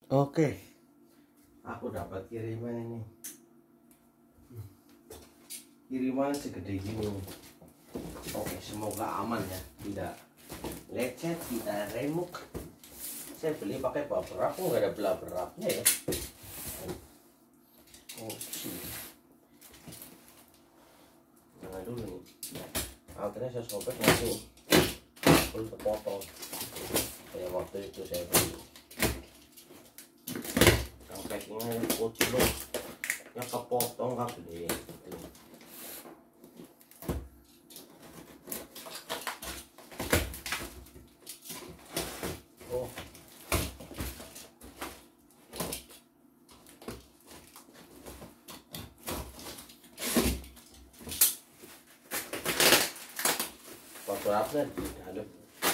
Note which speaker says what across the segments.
Speaker 1: Oke, aku dapat kiriman ini. Kiriman segede gini. Oke, semoga aman ya, tidak lecet, tidak remuk. Saya beli pakai bubble wrap, nggak ada bubble wrapnya ya. Oke, jangan dulu nih. Akhirnya saya sobek langsung full terpotong. Kayak waktu itu saya beli. Yang packingnya kecil loh, yang kepotong kan gede. Oh, fotografernya di dalam.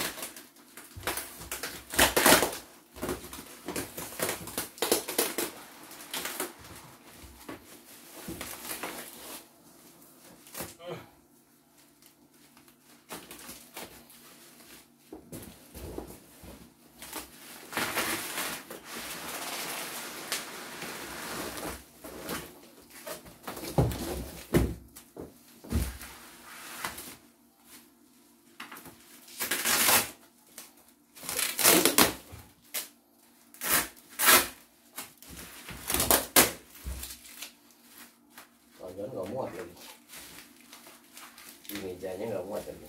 Speaker 1: Jangan nggak muat lagi, di mejanya nggak muat lagi.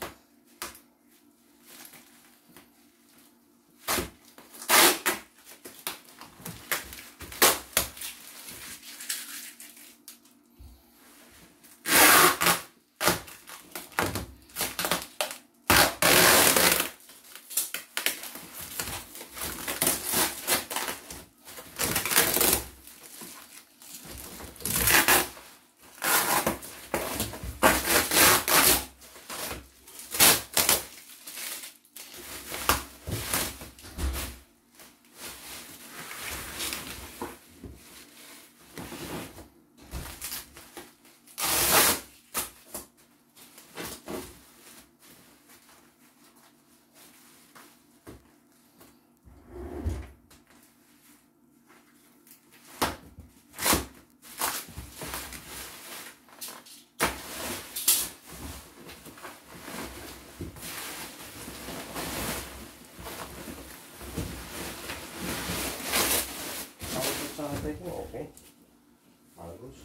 Speaker 1: Itu oke, bagus.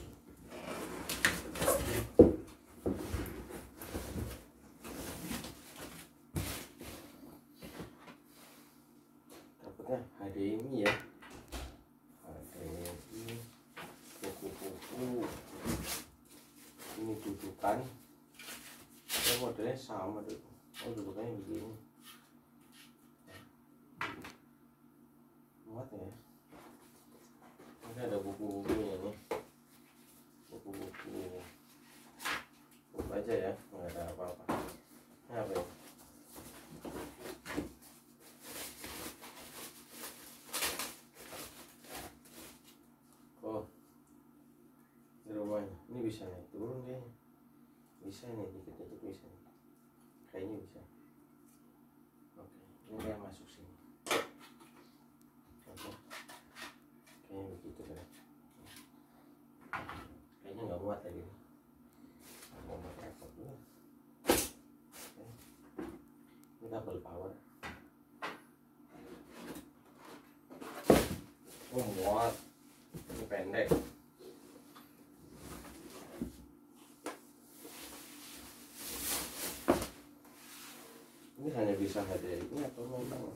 Speaker 1: Dapatnya HDMI ya, HDMI, buku-buku. Ini dudukan, ya modelnya sama tuh. Oh, dudukannya begini, muat ya. Ini ada buku-bukunya nih, buku-buku aja ya, nggak ada apa-apa. Ini apa ya? Oh, di rumahnya ini bisa naik turun kayaknya, bisa nih, dikit-dikit bisa nih. Kayaknya bisa. Oke, ini dia masuk sini. Oke, kayaknya begitu kan. Kayaknya nggak muat lagi. Mau repot dulu. Oke. Ini kabel power. Oh, muat. Ini pendek. Ini hanya bisa HDMI atau memang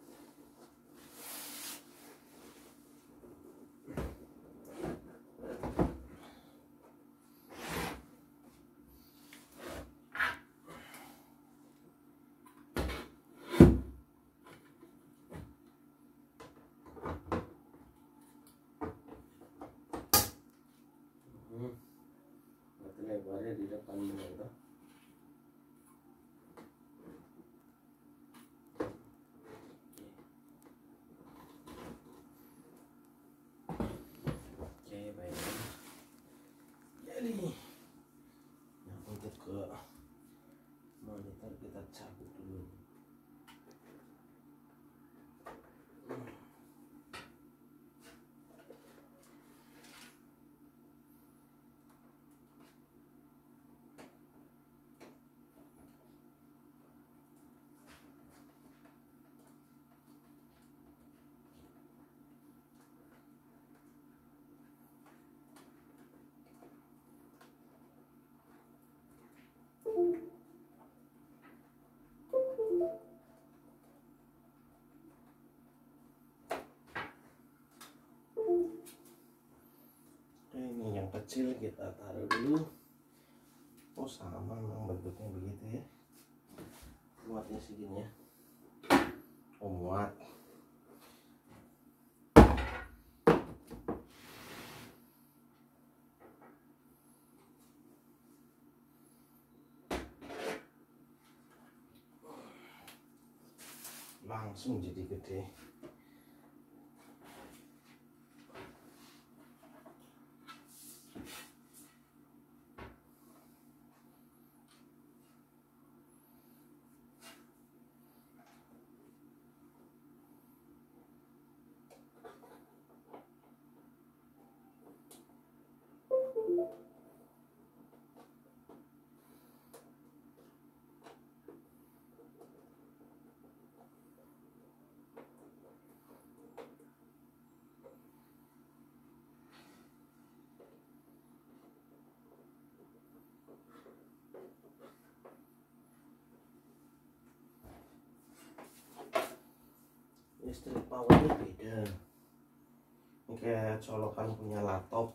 Speaker 1: berarti lebarnya di depan benar. Oke, baik. Jadi nah, untuk ke monitor kita cabut dulu. kecil kita taruh dulu. Oh sama memang bentuknya begitu ya. Muatnya segini ya. Oh muat. Langsung jadi gede. Listrik powernya beda. Ini kayak colokan punya laptop,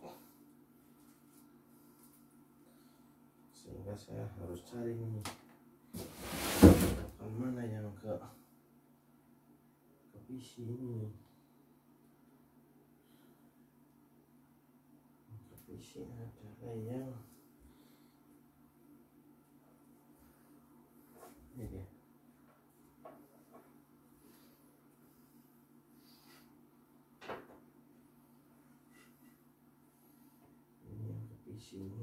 Speaker 1: sehingga saya harus cari nih colokan mana yang ke PC ini. Ke PC adalah yang ini dia. Sini.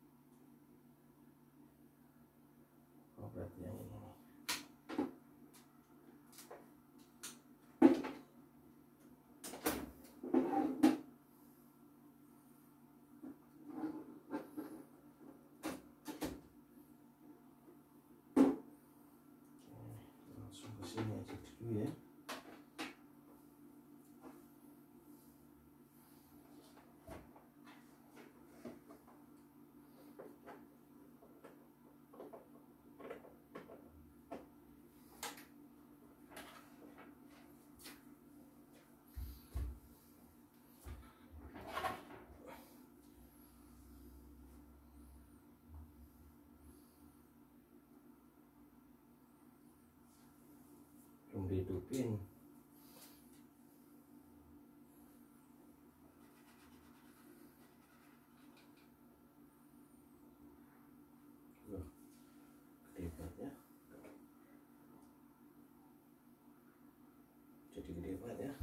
Speaker 1: Oh berarti yang ini. Langsung ke sini aja dulu ya. Belum dihidupin. Loh, gede banget ya. Jadi gede banget ya.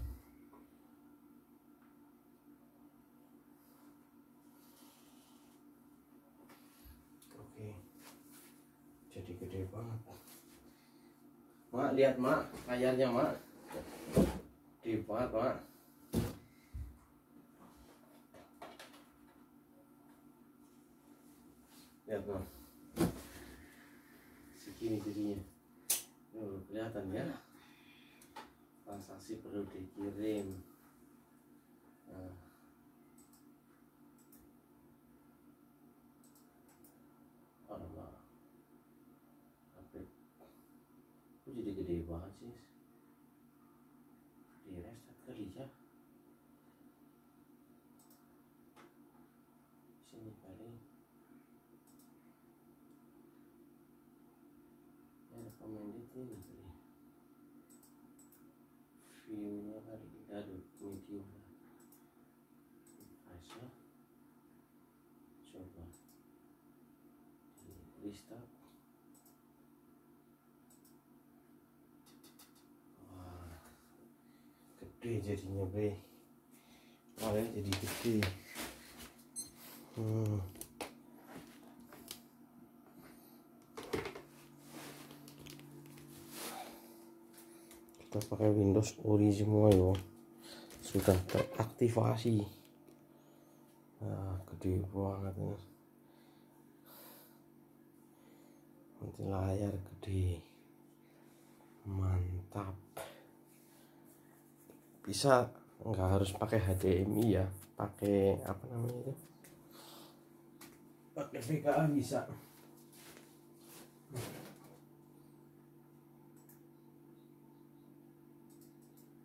Speaker 1: Oke. Jadi gede banget. Mak, lihat mak, layarnya mak. Gede banget mak. Lihat mak. Segini jadinya. Kelihatan ya. Transaksi perlu dikirim. Nah. Allah. Tapi kok jadi gede banget sih? Di restart kali ya. Sini paling. Ya recommended ini kali. View-nya kali. Aduh, medium lah. Asal. Coba. Restart. Wah, gede jadinya bre. Malah jadi gede. Kita pakai Windows Ori semua yo. Sudah teraktivasi. Nah, gede banget ya. Nanti layar gede. Mantap. Bisa nggak harus pakai HDMI ya, pakai apa namanya itu, pakai VGA bisa.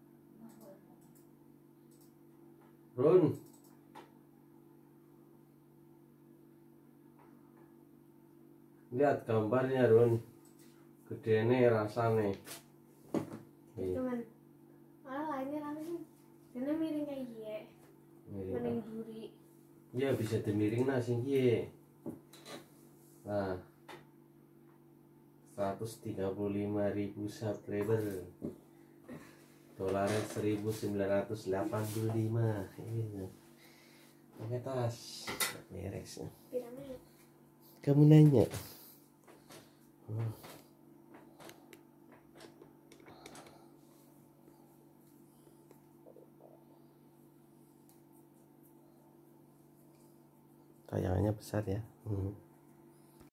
Speaker 1: Run. Lihat gambarnya Run, gedene rasane.
Speaker 2: Cuman malah ini langsung karena miring kayak gini. Miring duri.
Speaker 1: Iya bisa dimiring sing kiye. Nah, 135.000 subscriber. Dolarnya 1985. Iya. Pakai tas. Beres.
Speaker 2: Piramid.
Speaker 1: Kamu nanya. Tayangannya besar ya.